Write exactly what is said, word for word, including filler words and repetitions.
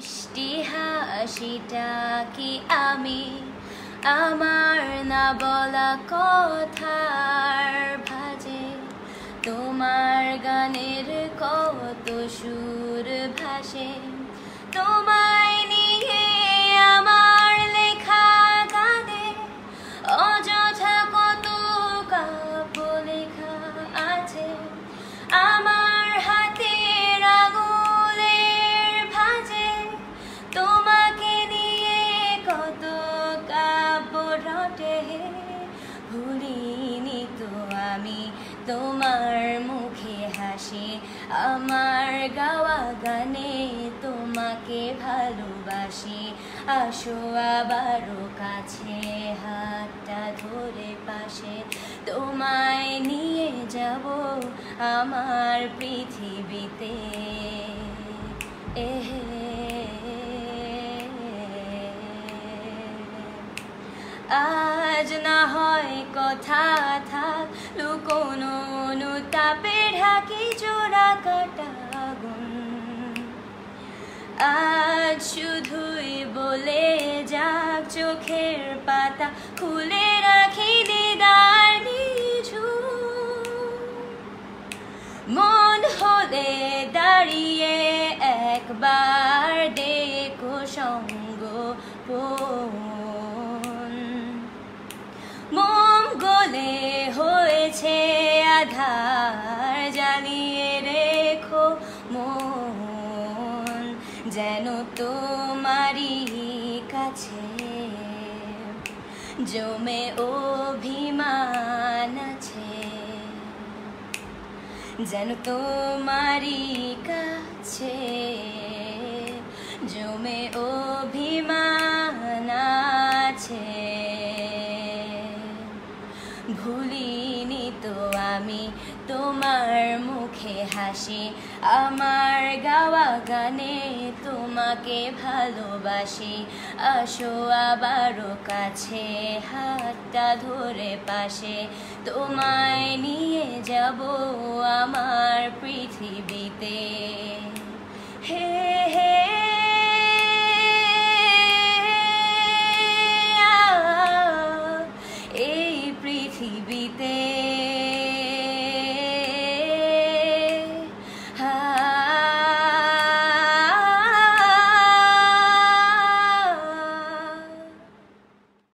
মিষ্টি হাসিটা কি আমি আমার না বলা কথার ভাজে, তোমার গানের কত সুর ভাসে, তোমায় নিয়ে আমার লেখা গানে অযথা কত কাব্য লেখা আছে। আমার হাতের আঙুলের ভাঁজে তোমাকে নিয়ে কত কাব্য রটে, ভুলিনি তো আমি তোমার মুখে হাসি, আমার গাওয়া গানে তোমাকে ভালোবাসি। আসো আবারও কাছে, হাতটা ধরে পাশে, তোমায় নিয়ে যাব আমার পৃথিবীতে। এহে আজ না হয় কথা থাক, লুকোনো অনুতাপে ঢাকি জোড়া কাটা আগুন। আজ শুধুই বলে যাক চোখের পাতা, খুলে রাখি দিদার নিঝুম। মন হলে দাঁড়িয়ে একবার ডেকো সঙ্গ পন, মোম গলে হয়েছে আধার, জ্বালিয়ে রেখো মন যেন তোমারই কাছে জমে অভিমান আছে, যেন তোমারই কাছে জমে অভিমান আছে। ভুলিনি তো আমি তোমার মুখে হাসি, আমার গাওয়া গানে তোমাকে ভালোবাসি। আসো আবারও কাছে, হাতটা ধরে পাশে, তোমায় নিয়ে যাব আমার পৃথিবীতে। হে হে পৃথিবীতে।